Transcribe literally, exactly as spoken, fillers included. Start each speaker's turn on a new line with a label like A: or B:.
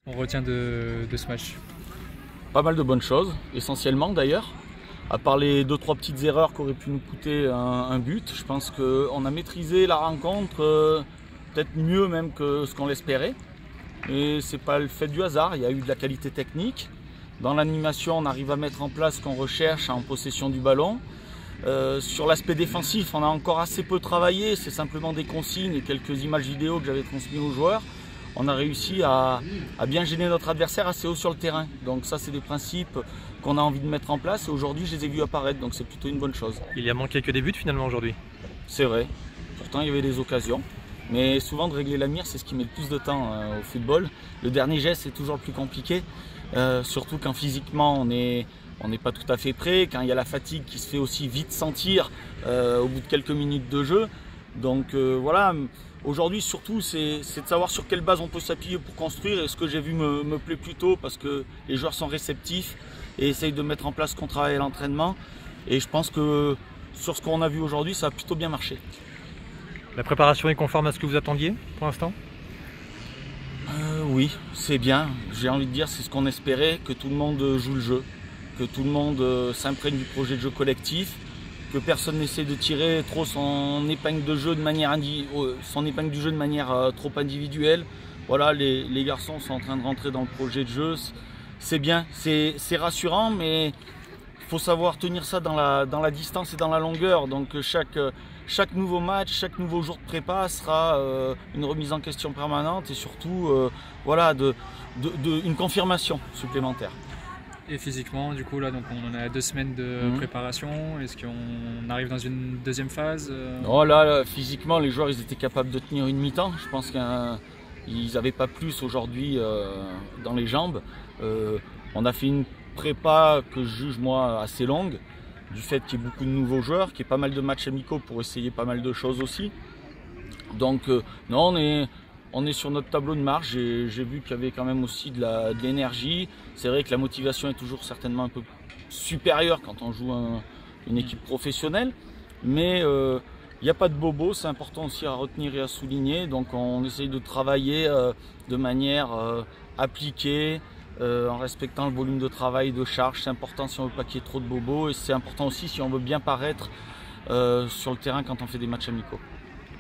A: On retient de, de ce match?
B: Pas mal de bonnes choses, essentiellement d'ailleurs. À part les deux trois petites erreurs qui auraient pu nous coûter un, un but, je pense qu'on a maîtrisé la rencontre euh, peut-être mieux même que ce qu'on l'espérait. Et c'est pas le fait du hasard, il y a eu de la qualité technique. Dans l'animation, on arrive à mettre en place ce qu'on recherche en possession du ballon. Euh, sur l'aspect défensif, on a encore assez peu travaillé, c'est simplement des consignes et quelques images vidéo que j'avais transmises aux joueurs. On a réussi à, à bien gêner notre adversaire assez haut sur le terrain. Donc ça, c'est des principes qu'on a envie de mettre en place et aujourd'hui, je les ai vus apparaître, donc c'est plutôt une bonne chose.
A: Il y a manqué que des buts finalement aujourd'hui?
B: C'est vrai, pourtant il y avait des occasions. Mais souvent de régler la mire, c'est ce qui met le plus de temps euh, au football. Le dernier geste, c'est toujours le plus compliqué, euh, surtout quand physiquement on n'est on n'est pas tout à fait prêt, quand il y a la fatigue qui se fait aussi vite sentir euh, au bout de quelques minutes de jeu. Donc euh, voilà, aujourd'hui surtout c'est de savoir sur quelle base on peut s'appuyer pour construire, et ce que j'ai vu me, me plaît plutôt parce que les joueurs sont réceptifs et essayent de mettre en place ce qu'on travaille à l'entraînement. Et je pense que sur ce qu'on a vu aujourd'hui, ça a plutôt bien marché.
A: La préparation est conforme à ce que vous attendiez pour l'instant?
B: euh, Oui, c'est bien. J'ai envie de dire c'est ce qu'on espérait, que tout le monde joue le jeu, que tout le monde s'imprègne du projet de jeu collectif, que personne n'essaie de tirer trop son épingle de jeu de manière son épingle du jeu de manière trop individuelle. Voilà, les, les garçons sont en train de rentrer dans le projet de jeu. C'est bien, c'est rassurant, mais il faut savoir tenir ça dans la, dans la distance et dans la longueur. Donc chaque, chaque nouveau match, chaque nouveau jour de prépa sera euh, une remise en question permanente et surtout euh, voilà, de, de, de, une confirmation supplémentaire.
A: Et physiquement, du coup, là, donc on en a deux semaines de mmh. préparation. Est-ce qu'on arrive dans une deuxième phase?
B: Oh là, là, physiquement, les joueurs ils étaient capables de tenir une mi-temps. Je pense qu'ils n'avaient pas plus aujourd'hui euh, dans les jambes. Euh, on a fait une prépa que je juge moi assez longue, du fait qu'il y ait beaucoup de nouveaux joueurs, qu'il y ait pas mal de matchs amicaux pour essayer pas mal de choses aussi. Donc euh, non, on est... On est sur notre tableau de marche, j'ai vu qu'il y avait quand même aussi de l'énergie. C'est vrai que la motivation est toujours certainement un peu supérieure quand on joue un, une équipe professionnelle. Mais il euh, n'y a pas de bobo, c'est important aussi à retenir et à souligner. Donc on essaye de travailler euh, de manière euh, appliquée, euh, en respectant le volume de travail, de charge. C'est important si on ne veut pas qu'il y ait trop de bobos. Et c'est important aussi si on veut bien paraître euh, sur le terrain quand on fait des matchs amicaux.